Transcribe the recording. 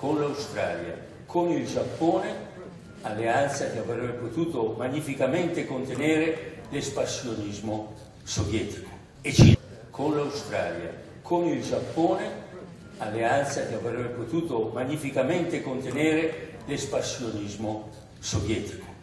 con l'Australia, con il Giappone, alleanza che avrebbe potuto magnificamente contenere l'espansionismo sovietico, e Cina, con l'Australia, con il Giappone, alleanza che avrebbe potuto magnificamente contenere l'espansionismo sovietico.